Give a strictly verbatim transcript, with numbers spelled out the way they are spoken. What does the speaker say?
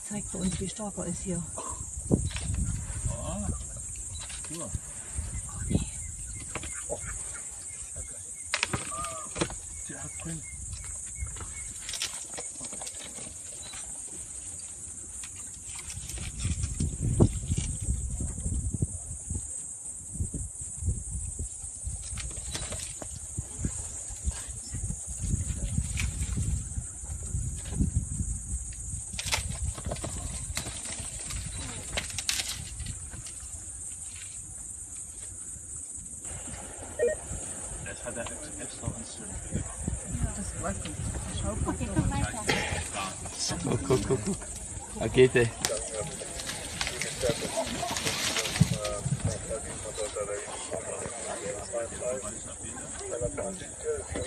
zeigt er uns, wie stark er ist hier. Ah, cool. Oh. Der hat drin. Das hat er extra anzünden. Das weiß ich. Schau, guck Guck, guck, guck, guck. Da geht er. Ja.